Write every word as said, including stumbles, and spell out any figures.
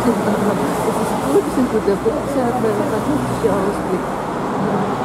Es ist gut, es ist ein guter Rucksack, weil man hat einen fantastischer Ausblick.